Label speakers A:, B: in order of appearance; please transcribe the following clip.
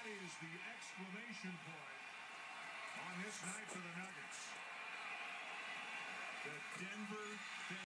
A: is the exclamation point on this night for the Nuggets. The Denver